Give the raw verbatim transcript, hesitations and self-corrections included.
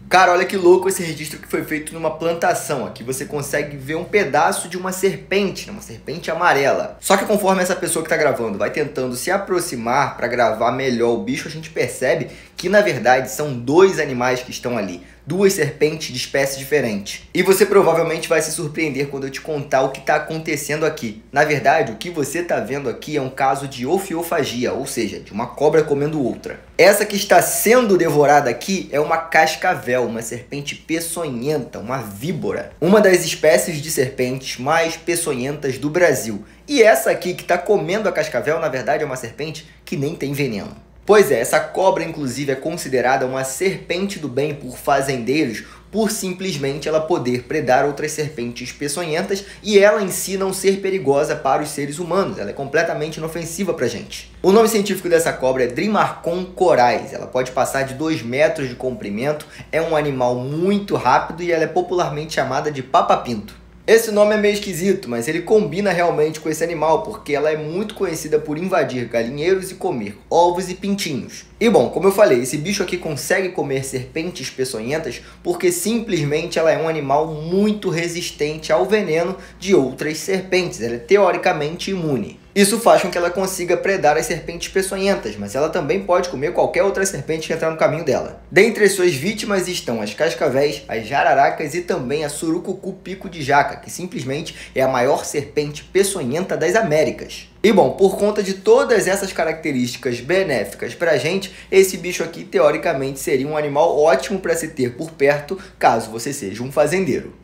Cara, olha que louco esse registro que foi feito numa plantação. Aqui você consegue ver um pedaço de uma serpente, né? Uma serpente amarela. Só que conforme essa pessoa que tá gravando vai tentando se aproximar para gravar melhor o bicho, a gente percebe que na verdade são dois animais que estão ali. Duas serpentes de espécie diferente. E você provavelmente vai se surpreender quando eu te contar o que está acontecendo aqui. Na verdade, o que você está vendo aqui é um caso de ofiofagia, ou seja, de uma cobra comendo outra. Essa que está sendo devorada aqui é uma cascavel, uma serpente peçonhenta, uma víbora. Uma das espécies de serpentes mais peçonhentas do Brasil. E essa aqui que está comendo a cascavel, na verdade, é uma serpente que nem tem veneno. Pois é, essa cobra inclusive é considerada uma serpente do bem por fazendeiros, por simplesmente ela poder predar outras serpentes peçonhentas e ela em si não ser perigosa para os seres humanos, ela é completamente inofensiva pra gente. O nome científico dessa cobra é Drymarchon corais, ela pode passar de dois metros de comprimento, é um animal muito rápido e ela é popularmente chamada de papapinto. Esse nome é meio esquisito, mas ele combina realmente com esse animal, porque ela é muito conhecida por invadir galinheiros e comer ovos e pintinhos. E bom, como eu falei, esse bicho aqui consegue comer serpentes peçonhentas porque simplesmente ela é um animal muito resistente ao veneno de outras serpentes, ela é teoricamente imune. Isso faz com que ela consiga predar as serpentes peçonhentas, mas ela também pode comer qualquer outra serpente que entrar no caminho dela. Dentre as suas vítimas estão as cascavéis, as jararacas e também a surucucu pico de jaca, que simplesmente é a maior serpente peçonhenta das Américas. E bom, por conta de todas essas características benéficas pra gente, esse bicho aqui teoricamente seria um animal ótimo para se ter por perto, caso você seja um fazendeiro.